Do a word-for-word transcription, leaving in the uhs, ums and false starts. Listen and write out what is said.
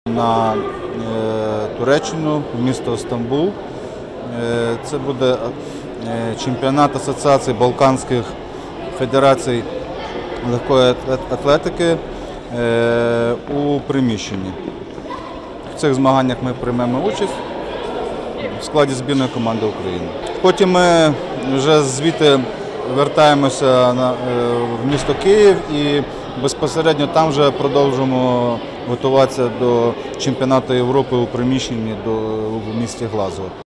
на Туреччину, в місто Стамбул. Це буде чемпіонат Асоціації Балканських федерацій легкої атлетики у приміщенні. В цих змаганнях ми приймемо участь в складі збірної команди України. Потім ми вже звідти вертаємося в місто Київ і безпосередньо там вже продовжуємо готуватися до чемпіонату Європи у приміщенні в місті Глазго.